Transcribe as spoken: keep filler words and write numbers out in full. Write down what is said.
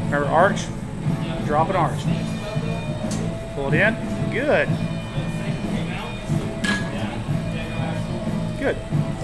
Remember, arch, drop and arch. Pull it in. Good. Good.